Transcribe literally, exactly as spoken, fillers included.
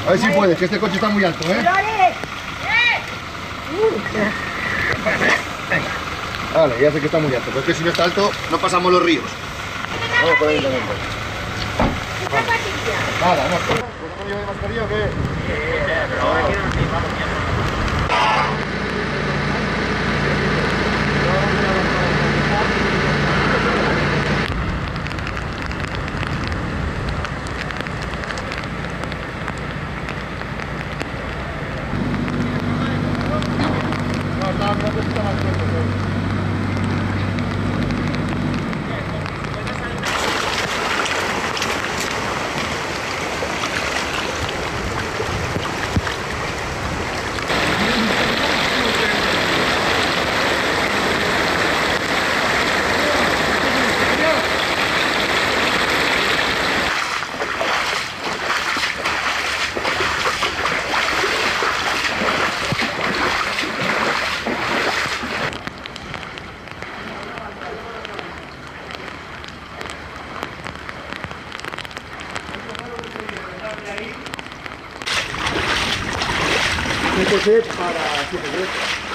A ver si puedes, que este coche está muy alto, ¿eh? Vale, ya sé que está muy alto, pero es que si no está alto, no pasamos los ríos. Vamos por ahí también. Nada, no. ¿No llevo de mascarilla o qué? Sí, pero aquí no nos vamos bien. Este es para siete veces.